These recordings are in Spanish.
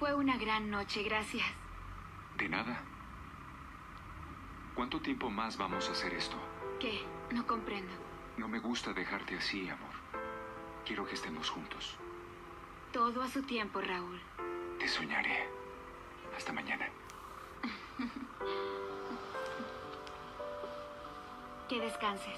Fue una gran noche, gracias. De nada. ¿Cuánto tiempo más vamos a hacer esto? ¿Qué? No comprendo. No me gusta dejarte así, amor. Quiero que estemos juntos. Todo a su tiempo, Raúl. Te soñaré. Hasta mañana. Que descanses.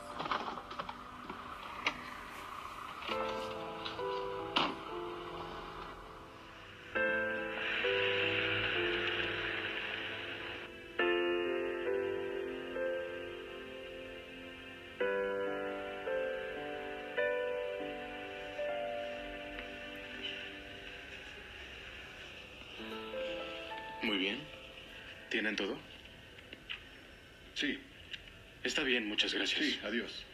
Muy bien. ¿Tienen todo? Sí, Está bien, muchas gracias. sí, adiós.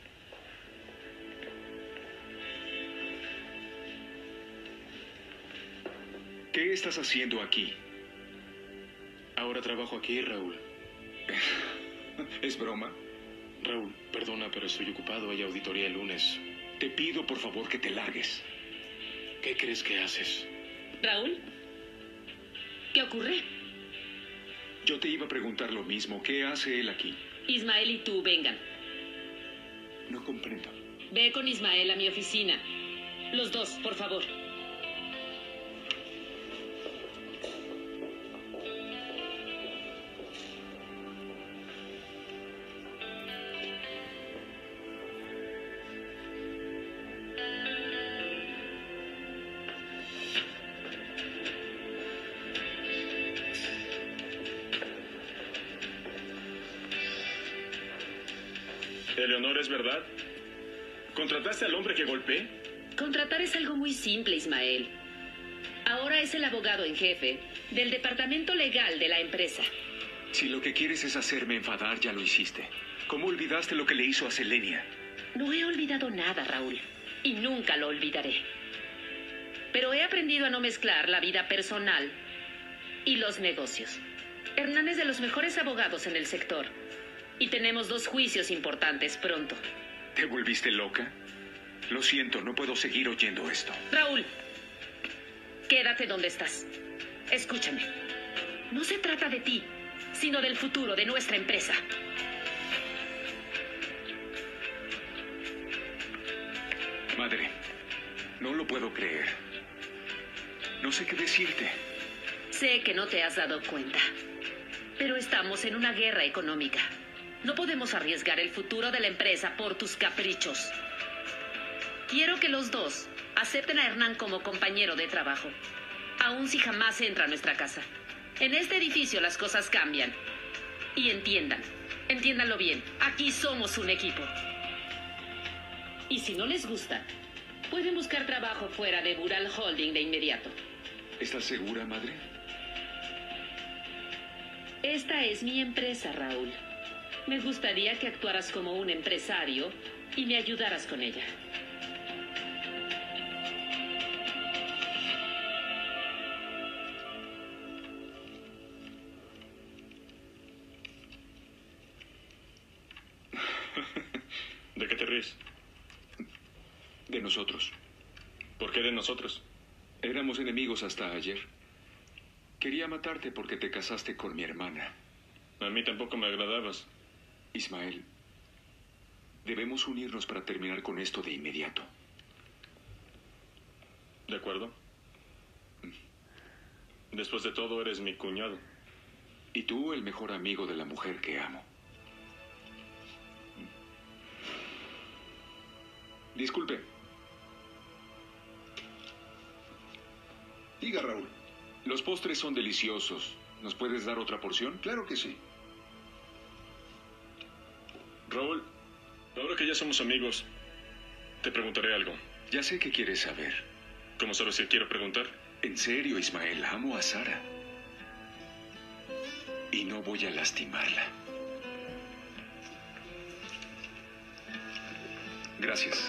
¿Qué estás haciendo aquí? Ahora trabajo aquí, Raúl. ¿Es broma? Raúl, perdona, pero estoy ocupado. Hay auditoría el lunes. Te pido, por favor, que te largues. ¿Qué crees que haces? ¿Raúl? ¿Qué ocurre? Yo te iba a preguntar lo mismo. ¿Qué hace él aquí? Ismael y tú vengan. No comprendo. Ve con Ismael a mi oficina. Los dos, por favor. Eleonor, ¿es verdad? ¿Contrataste al hombre que golpeé? Contratar es algo muy simple, Ismael. Ahora es el abogado en jefe del departamento legal de la empresa. Si lo que quieres es hacerme enfadar, ya lo hiciste. ¿Cómo olvidaste lo que le hizo a Selenia? No he olvidado nada, Raúl, y nunca lo olvidaré. Pero he aprendido a no mezclar la vida personal y los negocios. Hernán es de los mejores abogados en el sector. Y tenemos 2 juicios importantes pronto. ¿Te volviste loca? Lo siento, no puedo seguir oyendo esto. Raúl, quédate donde estás. Escúchame. No se trata de ti, sino del futuro de nuestra empresa. Madre, no lo puedo creer. No sé qué decirte. Sé que no te has dado cuenta, pero estamos en una guerra económica. No podemos arriesgar el futuro de la empresa por tus caprichos. Quiero que los dos acepten a Hernán como compañero de trabajo, aun si jamás entra a nuestra casa. En este edificio las cosas cambian. Y entiéndanlo bien, aquí somos un equipo. Y si no les gusta, pueden buscar trabajo fuera de Bural Holding de inmediato. ¿Estás segura, madre? Esta es mi empresa, Raúl. Me gustaría que actuaras como un empresario y me ayudaras con ella. ¿De qué te ríes? De nosotros. ¿Por qué de nosotros? Éramos enemigos hasta ayer. Quería matarte porque te casaste con mi hermana. A mí tampoco me agradabas. Ismael, debemos unirnos para terminar con esto de inmediato. ¿De acuerdo? Después de todo, eres mi cuñado. Y tú, el mejor amigo de la mujer que amo. Disculpe. Diga, Raúl. Los postres son deliciosos. ¿Nos puedes dar otra porción? Claro que sí. Raúl, ahora que ya somos amigos, te preguntaré algo. Ya sé que quieres saber. ¿Cómo sabes que quiero preguntar? En serio, Ismael, amo a Sara. Y no voy a lastimarla. Gracias.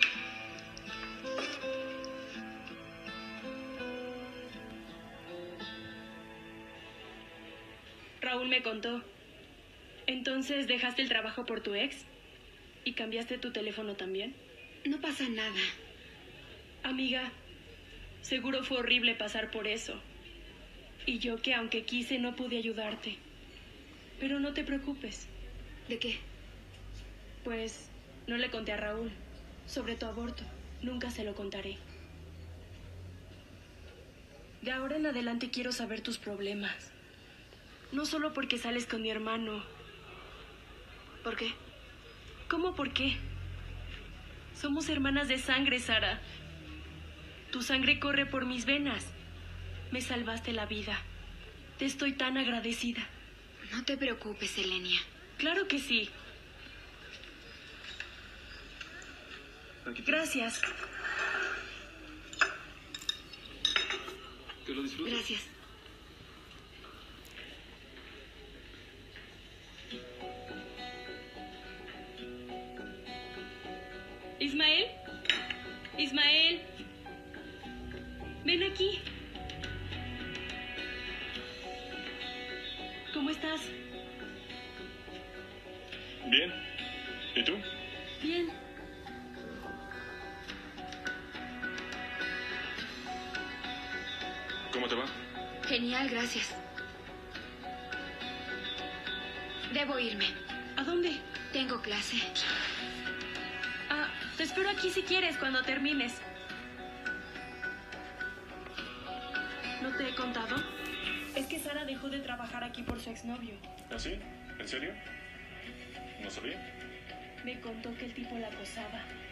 Raúl me contó. Entonces, ¿dejaste el trabajo por tu ex? ¿Y cambiaste tu teléfono también? No pasa nada. Amiga, seguro fue horrible pasar por eso. Y yo que aunque quise no pude ayudarte. Pero no te preocupes. ¿De qué? Pues no le conté a Raúl sobre tu aborto. Nunca se lo contaré. De ahora en adelante quiero saber tus problemas. No solo porque sales con mi hermano. ¿Por qué? ¿Cómo por qué? Somos hermanas de sangre, Sara. Tu sangre corre por mis venas. Me salvaste la vida. Te estoy tan agradecida. No te preocupes, Elenia. Claro que sí. Gracias. Que lo disfrutes. Gracias. Ismael. Ismael. Ven aquí. ¿Cómo estás? Bien. ¿Y tú? Bien. ¿Cómo te va? Genial, gracias. Debo irme. ¿A dónde? Tengo clase. Ah, te espero aquí si quieres cuando termines. ¿No te he contado? Es que Sara dejó de trabajar aquí por su exnovio. ¿Ah, sí? ¿En serio? No sabía. Me contó que el tipo la acosaba.